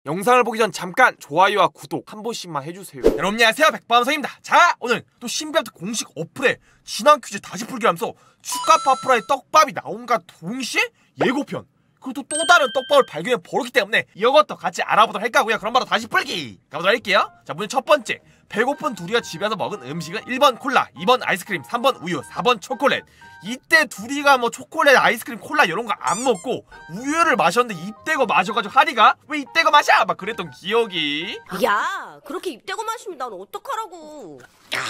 영상을 보기 전 잠깐 좋아요와 구독 한 번씩만 해주세요. 여러분 안녕하세요, 백범성입니다. 자, 오늘 또 신비아트 공식 어플에 지난 퀴즈 다시 풀기라면서 축가 파프라의 떡밥이 나온과 동시에 예고편, 그리고 또 다른 떡밥을 발견해 버렸기 때문에 이것도 같이 알아보도록 할까 하고요. 그럼 바로 다시 풀기 가보도록 할게요. 자, 문제 첫 번째. 배고픈 둘이가 집에서 먹은 음식은 1번 콜라, 2번 아이스크림, 3번 우유, 4번 초콜릿. 이때 둘이가 뭐 초콜릿, 아이스크림, 콜라 이런 거 안 먹고 우유를 마셨는데 입대고 마셔가지고 하리가 왜 입대고 마셔? 막 그랬던 기억이. 야, 그렇게 입대고 마시면 난 어떡하라고.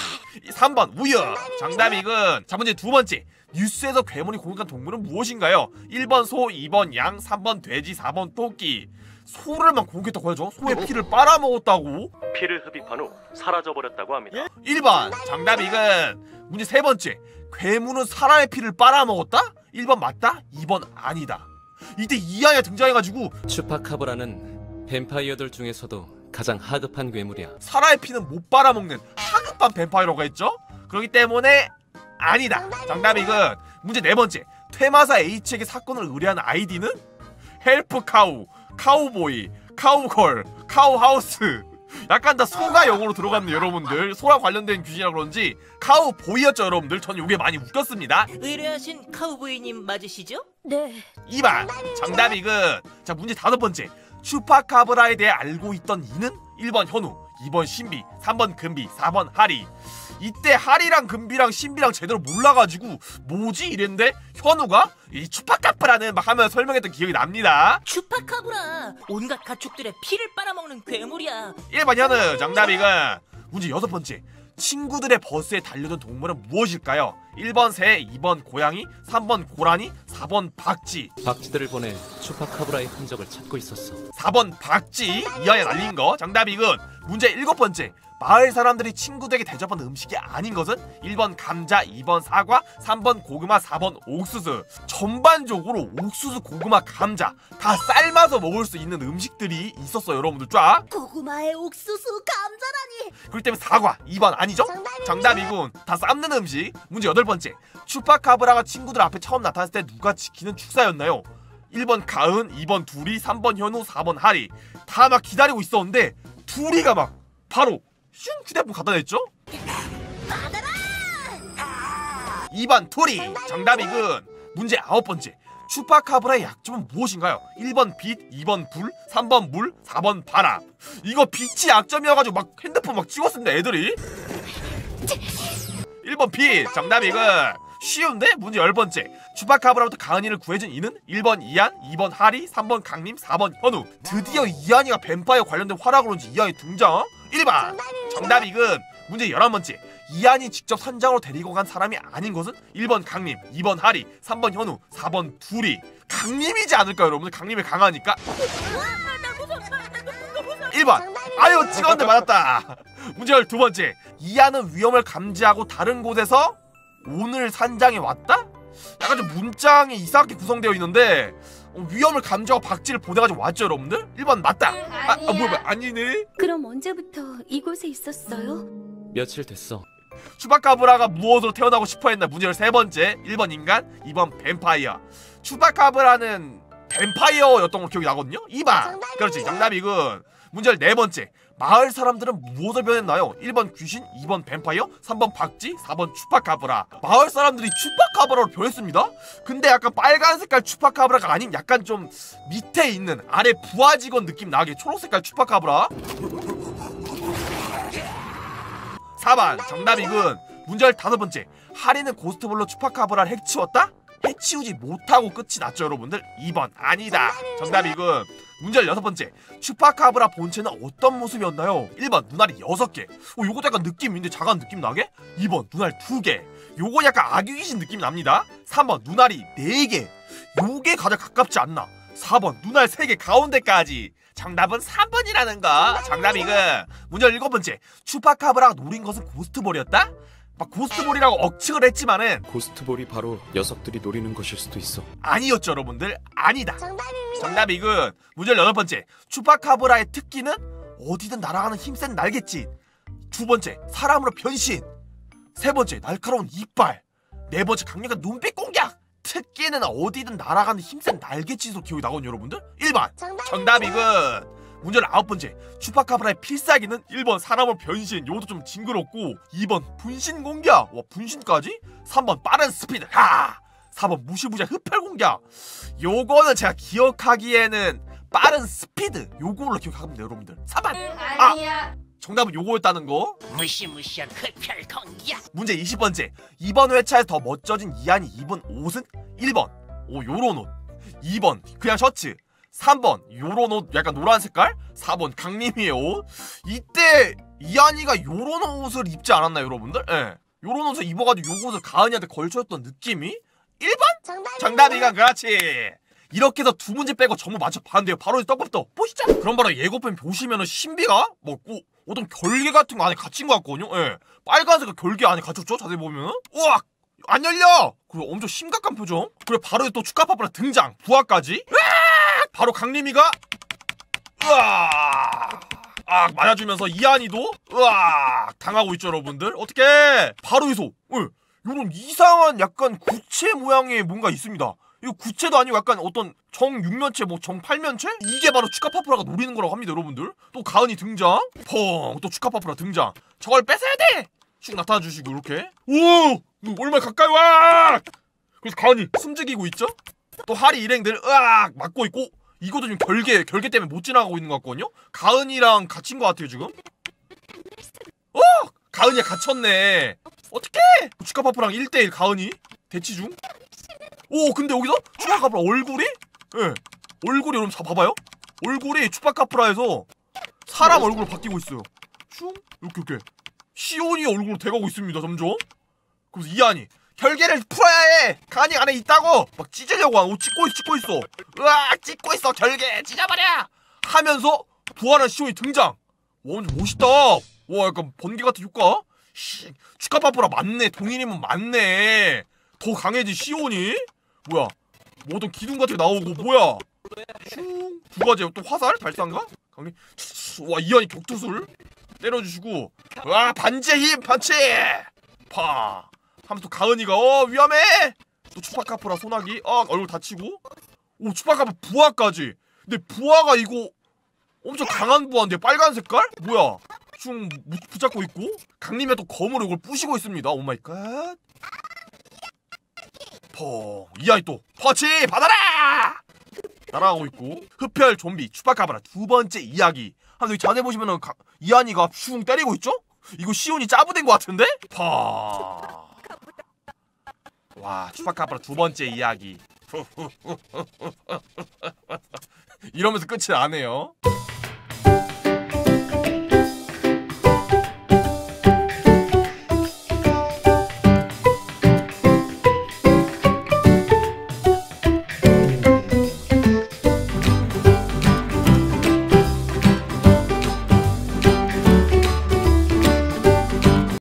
3번 우유. 정답이군. 자, 문제 두 번째. 뉴스에서 괴물이 공격한 동물은 무엇인가요? 1번 소, 2번 양, 3번 돼지, 4번 토끼. 소를만 공격했다고 하죠? 소의 피를 빨아먹었다고? 피를 흡입한 후 사라져버렸다고 합니다. 1번 정답이군. 문제 세 번째. 괴물은 사람의 피를 빨아먹었다? 1번 맞다? 2번 아니다. 이때 이하야 등장해가지고 추파카브라는 뱀파이어들 중에서도 가장 하급한 괴물이야. 사람의 피는 못 빨아먹는 하급한 뱀파이어라고 했죠? 그렇기 때문에 아니다. 정답이군. 문제 네 번째. 퇴마사 H에게 사건을 의뢰한 아이디는? 헬프카우, 카우보이, 카우걸, 카우하우스. 약간 다 소가 영어로 들어갔네 여러분들. 소와 관련된 귀신이라 그런지 카우보이였죠 여러분들. 저는 이게 많이 웃겼습니다. 의뢰하신 카우보이님 맞으시죠? 네. 2번 정답이군. 자, 문제 다섯 번째. 추파카브라에 대해 알고 있던 이는? 1번 현우, 2번 신비, 3번 금비, 4번 하리. 이때 하리랑 금비랑 신비랑 제대로 몰라가지고 뭐지 이랬는데 현우가 이 추파카브라는 막 하면서 설명했던 기억이 납니다. 추파카브라, 온갖 가축들의 피를 빨아먹는 괴물이야. 1번 현우 정답이군. 문제 여섯 번째. 친구들의 버스에 달려든 동물은 무엇일까요? 1번 새, 2번 고양이, 3번 고라니, 4번 박쥐. 박쥐들을 보내 추파카브라의 흔적을 찾고 있었어. 4번 박쥐. 이하에 날린 거 정답이군. 문제 일곱 번째. 마을 사람들이 친구들에게 대접한 음식이 아닌 것은? 1번 감자, 2번 사과, 3번 고구마, 4번 옥수수. 전반적으로 옥수수, 고구마, 감자 다 삶아서 먹을 수 있는 음식들이 있었어요 여러분들 쫙. 고구마에 옥수수, 감자라니. 그렇기 때문에 사과 2번 아니죠? 정답이군. 다 삶는 음식. 문제 여덟 번째. 추파카브라가 친구들 앞에 처음 나타났을 때 누가 지키는 축사였나요? 1번 가은, 2번 두리, 3번 현우, 4번 하리. 다 막 기다리고 있었는데 두리가 막 바로 슝 휴대폰 갖다 냈죠? 2번 토리 정답이군. 문제 아홉 번째. 추파카브라의 약점은 무엇인가요? 1번 빛, 2번 불, 3번 물, 4번 바람. 이거 빛이 약점이어가지고 막 핸드폰 막 찍었습니다 애들이. 1번 빛 정답이군. 쉬운데? 문제 열 번째. 추파카브라부터 가은이를 구해준 이는? 1번 이한, 2번 하리, 3번 강림, 4번 현우. 드디어 이한이가 뱀파이어 관련된 화락으로 온지 이한이 등장? 1번 정답이군. 문제 11번째. 이한이 직접 선장으로 데리고 간 사람이 아닌 것은? 1번 강림, 2번 하리, 3번 현우, 4번 두리. 강림이지 않을까요 여러분들? 강림이 강하니까. 1번 아유 찍었는데 맞았다. 문제 12번째. 이한은 위험을 감지하고 다른 곳에서 오늘 산장에 왔다? 약간 좀 문장이 이상하게 구성되어 있는데 위험을 감지하고 박쥐를 보내가지고 왔죠 여러분들? 1번 맞다. 뭐야 아니네. 그럼 언제부터 이곳에 있었어요? 며칠 됐어. 추파카브라가 무엇으로 태어나고 싶어했나? 문제 13번째. 1번 인간, 2번 뱀파이어. 추파카브라는 뱀파이어였던 걸로 기억이 나거든요? 2번 그렇지 정답이군. 문제 14번째. 마을 사람들은 무엇을 변했나요? 1번 귀신, 2번 뱀파이어, 3번 박쥐, 4번 추파카브라. 마을 사람들이 추파카브라로 변했습니다? 근데 약간 빨간 색깔 추파카브라가 아닌 약간 좀 밑에 있는 아래 부하 직원 느낌 나게 초록 색깔 추파카브라. 4번 정답이군. 문제 15번째. 하리는 고스트볼로 추파카브라를 해치웠다? 해치우지 못하고 끝이 났죠 여러분들? 2번 아니다. 정답이군. 문제 16번째. 추파카브라 본체는 어떤 모습이었나요? 1번 눈알이 6개. 요것도 약간 느낌인데 작은 느낌 나게? 2번 눈알 2개. 요거 약간 아귀귀신 느낌 납니다. 3번 눈알이 4개. 요게 가장 가깝지 않나? 4번 눈알 3개 가운데까지. 정답은 3번이라는 거. 정답이군. 문제 7번째. 추파카브라가 노린 것은 고스트볼이었다? 막 고스트볼이라고 억측을 했지만은 고스트볼이 바로 녀석들이 노리는 것일 수도 있어. 아니었죠 여러분들. 아니다. 정답이군. 문제 8번째. 추파카브라의 특기는? 어디든 날아가는 힘센 날갯짓. 2번째. 사람으로 변신. 3번째. 날카로운 이빨. 4번째. 강력한 눈빛 공격. 특기는 어디든 날아가는 힘센 날갯짓으로 기억이 나거든요 여러분들. 1번 정답이군. 문제열 9번째, 추파카브라의 필살기는 1번 사람으로 변신, 요것도 좀 징그럽고, 2번 분신 공격, 와 분신까지? 3번 빠른 스피드, 4번 무시무시한 흡혈 공격. 요거는 제가 기억하기에는 빠른 스피드, 요걸로 기억합니다 여러분들. 3번 아니야. 정답은 요거였다는 거. 무시무시한 흡혈 공격. 문제 20번째, 이번 회차에서 더 멋져진 이한이 입은 옷은 1번 요런 옷, 2번 그냥 셔츠, 3번 요런 옷 약간 노란 색깔, 4번 강림이의 옷. 이때 이한이가 요런 옷을 입지 않았나요 여러분들? 예. 요런 옷을 입어가지고 요것을 가은이한테 걸쳐줬던 느낌이 1번? 정답이가 그렇지. 이렇게 해서 두 문제 빼고 전부 맞춰봤는데요. 바로 떡밥도 보시죠. 그럼 바로 예고편 보시면은 신비가 먹고 어떤 결계 같은 거 안에 갇힌 것 같거든요. 예. 빨간색 결계 안에 갇혔죠. 자세히 보면은. 우와! 안 열려! 그리고 엄청 심각한 표정. 그리고 바로 또 축하파프라 등장. 부하까지. 으악! 바로 강림이가 으악! 맞아주면서 이한이도 으악! 당하고 있죠 여러분들. 어떻게? 바로 여기서 요런 이상한 약간 구체 모양의 뭔가 있습니다. 이거 구체도 아니고 약간 어떤 정육면체 뭐 정팔면체? 이게 바로 축하파프라가 노리는 거라고 합니다 여러분들. 또 가은이 등장. 펑! 또 축하파프라 등장. 저걸 뺏어야 돼! 쭉 나타나주시고 이렇게. 오! 얼마나 가까이 와! 그래서 가은이 숨죽이고 있죠? 또 하리 일행들 으악! 맞고 있고. 이것도 지금 결계 때문에 못 지나가고 있는 것 같거든요? 가은이랑 갇힌 것 같아요 지금. 가은이가 갇혔네. 어떡해! 축하파프랑 1대1 가은이 대치 중. 오 근데 여기서 추파카프라 얼굴이? 예. 얼굴이 여러분 봐봐요. 얼굴이 추파카프라에서 사람 얼굴로 바뀌고 있어요. 슝 이렇게 시온이 얼굴로 돼가고 있습니다 점점. 그래서 이한이 결계를 풀어야 해! 간이 안에 있다고! 막 찢으려고 하고 찍고 있어. 으악! 찍고 있어 결계! 찢어버려! 하면서 부활한 시온이 등장! 와 완전 멋있다! 와 약간 번개 같은 효과? 축하파프라 맞네. 동일이면 맞네. 더 강해진 시온이? 뭐야 뭐 어떤 기둥 같은 게 나오고 뭐야 슝 두 가지 또 화살 발사인가? 강림 와 이한이 격투술 때려주시고 와 반지의 힘 펀치 파 하면서 또 가은이가 위험해 또 추파카프라 소나기 얼굴 다치고 오 추파카프라 부하까지. 근데 부하가 이거 엄청 강한 부하인데 빨간 색깔? 뭐야 슝 붙잡고 있고 강림이 또 검으로 이걸 부시고 있습니다. 오마이갓. 이하이 또 퍼치 받아라! 날아가고 있고 흡혈 좀비 추파카브라 두 번째 이야기. 여기 자세히 보시면은 이한이가 슝 때리고 있죠? 이거 시온이 짜부된 것 같은데? 와 추파카브라 두 번째 이야기. 이러면서 끝이 나네요.